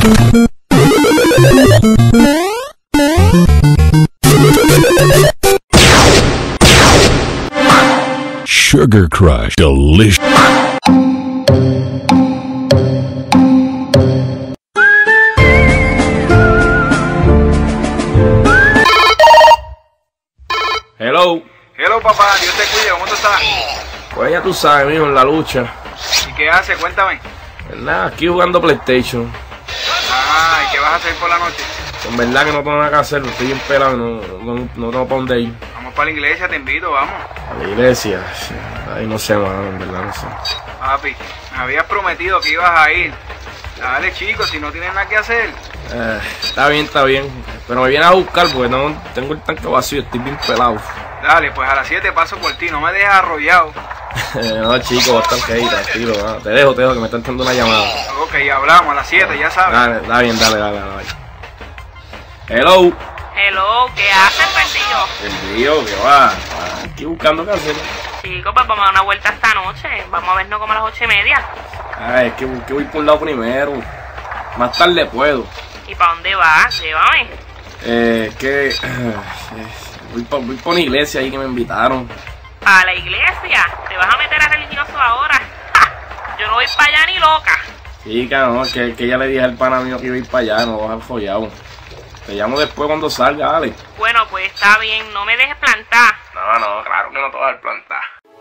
Sugar Crush, delicious. Hello. Hello, papá, Dios te cuide, ¿cómo tú estás? Pues ya tú sabes, mijo, en la lucha. ¿Y qué haces? Cuéntame. Pues nada, aquí jugando PlayStation. Ah, ¿y qué vas a hacer por la noche? En verdad que no tengo nada que hacer, estoy bien pelado, no tengo para dónde ir. Vamos para la iglesia, te invito, vamos. A la iglesia, ay, no sé, mano, en verdad no sé. Papi, me habías prometido que ibas a ir. Dale, chico, si no tienes nada que hacer. Está bien, pero me vienes a buscar porque no tengo el tanque vacío, estoy bien pelado. Dale, pues a las 7 paso por ti, no me dejes arrollado. No, chico, va a estar ahí, tranquilo, no. Te dejo, que me está entrando una llamada. Ok, hablamos a las 7, ya sabes. Dale, dale. Hello. Hello, ¿qué haces, perdido? Perdido, ¿qué va? Aquí buscando qué hacer. Chico, pues vamos a dar una vuelta esta noche. Vamos a vernos como a las 8:30. Ay, es que voy por un lado primero. Más tarde puedo. ¿Y para dónde vas? Llévame. Voy por una iglesia ahí que me invitaron. ¿A la iglesia? ¿Te vas a meter a religioso ahora? ¡Ja! Yo no voy para allá ni loca. Chica, no, que ya le dije al pana mío que iba a ir para allá, no vas al follado. Te llamo después cuando salga, dale. Bueno, pues está bien, no me dejes plantar. No, claro que no te vas a dar plantar.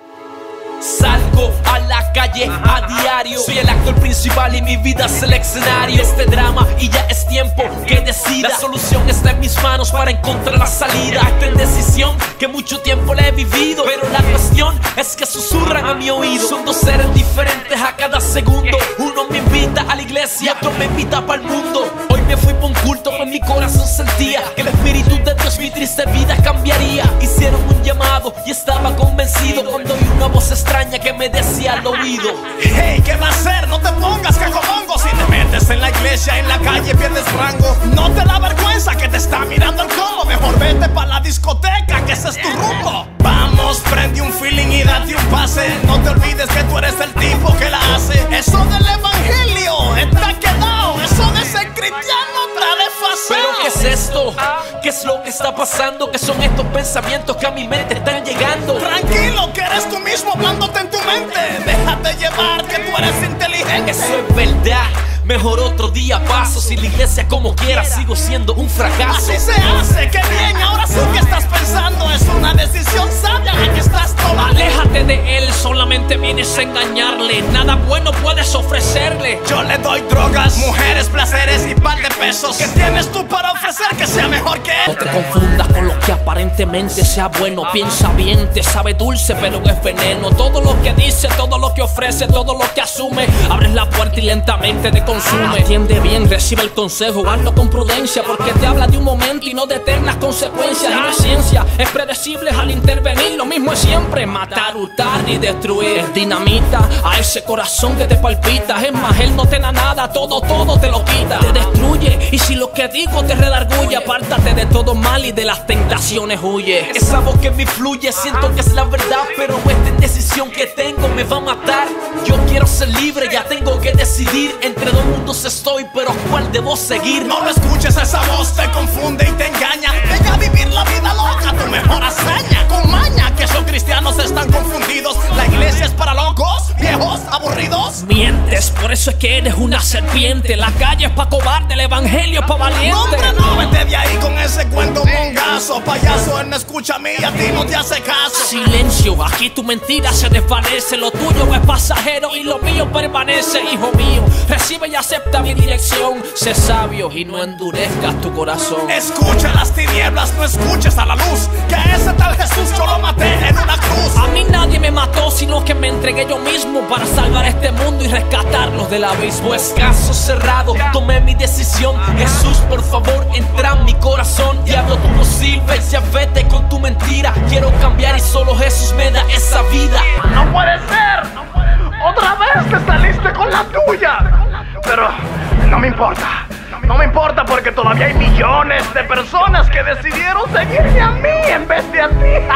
Salgo a la calle a diario. Soy el actor principal y mi vida es el escenario. Este drama y ya es tiempo que decida. La solución está en mis manos para encontrar la salida. Esta indecisión que mucho tiempo la he vivido, pero la cuestión es que susurran a mi oído. Son dos seres diferentes a cada segundo. Uno me invita a la iglesia y otro me invita para el mundo. Hoy me fui por un culto, pues mi corazón sentía que el espíritu de Dios mi triste vida cambiaría. Hicieron un llamado y estaba convencido cuando oí una voz extraña que me decía al oído: hey, ¿qué va a hacer? No te pongas cacomongo. Si te metes en la iglesia, en la calle pierdes rango. No te da vergüenza que te está mirando el colo. Mejor vete pa' la discoteca, que ese es tu rumbo. Vamos, prende un feeling y date un pase. No te olvides que tú eres el tipo que la hace. Eso del evangelio está quedado. Eso de ser cristiano está desfasado. ¿Pero qué es esto? ¿Qué es lo que está pasando? ¿Qué son estos pensamientos que a mi mente están llegando? Tranquilo, que eres tú mismo hablándote en tu mente. Déjate llevar, que tú eres inteligente. Eso es verdad. Mejor otro día paso. Si la iglesia como quiera sigo siendo un fracaso. Así se hace, qué bien. Ahora sí que estás pensando. Es una decisión sabia la que estás tomando. Aléjate de él, solamente vienes a engañarle. Nada bueno puedes ofrecerle. Yo le doy drogas, mujeres, placeres y par de pesos. ¿Qué tienes tú para ofrecer que sea mejor que él? No te confundas con lo que aparentemente sea bueno. Piensa bien, te sabe dulce pero es veneno. Todo lo que dice, todo lo que ofrece, todo lo que asume, abres la puerta y lentamente te consume. Atiende bien, recibe el consejo, hazlo con prudencia, porque te habla de un momento y no de eternas consecuencias. Y la ciencia es predecible al intervenir. Lo mismo es siempre matar, hurtar y destruir. Es dinamita a ese corazón que te palpita. Es más, él no te da nada, todo te lo quita. Te destruye y si lo que digo te redarguye, apártate de todo mal y de las tentaciones huye. Esa voz que me fluye, siento que es la verdad, pero esta indecisión que tengo me va a matar. Yo quiero ser libre, ya tengo que decidir. Entre dos mundos estoy, pero ¿cuál debo seguir? No lo escuches, esa voz te confunde y te engaña. Deja vivir la vida loca, tu mejor hazaña. Con maña, que son cristianos están confundidos. La iglesia es para locos, viejos, aburridos. Mientes, por eso es que eres una serpiente. La calle es pa' cobarde, el evangelio es pa' valiente. No, hombre, no, vete de ahí con ese cuento mongazo. Payaso, él no escucha a mí y a ti no te hace caso. Silencio, aquí tu mentira se desvanece. Lo tuyo es pasajero y lo mío permanece. Hijo mío, recibe y acepta mi dirección. Sé sabio y no endurezcas tu corazón. Escucha las tinieblas, no escuches a la luz. Que a ese tal Jesús yo lo maté en una cruz. A mí nadie me mató, sino que me entregué yo mismo para salvar este mundo y rescatarlos del abismo. Pues caso cerrado, tomé mi decisión. Jesús, por favor, entra en mi corazón. Diablo, tú no sirves, ya vete con tu mentira. Quiero cambiar y solo Jesús me da esa vida. ¡No puede ser! ¡Otra vez te saliste con la tuya! Pero no me importa. No me importa porque todavía hay millones de personas que decidieron seguirme a mí en vez de a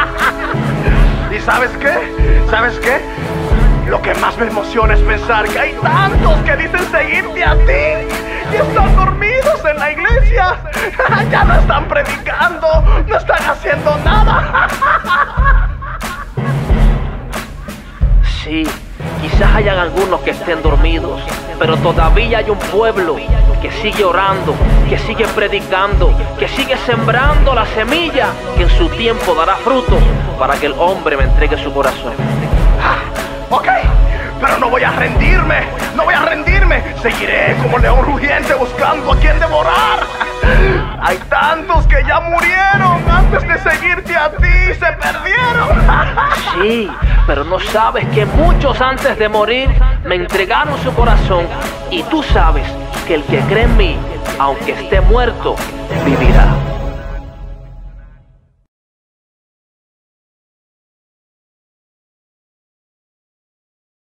ti. ¿Y sabes qué? ¿Sabes qué? Lo que más me emociona es pensar que hay tantos que dicen seguirte a ti Y están dormidos en la iglesia. Ya no están predicando, no están haciendo nada. Sí, quizás hayan algunos que estén dormidos, pero todavía hay un pueblo que sigue orando, que sigue predicando, que sigue sembrando la semilla que en su tiempo dará fruto para que el hombre me entregue su corazón. Ok, pero no voy a rendirme, no voy a rendirme. Seguiré como león rugiente buscando a quien devorar. Hay tantos que ya murieron antes de seguirte a ti, se perdieron. Sí, pero no sabes que muchos antes de morir me entregaron su corazón. Y tú sabes que el que cree en mí, aunque esté muerto, vivirá.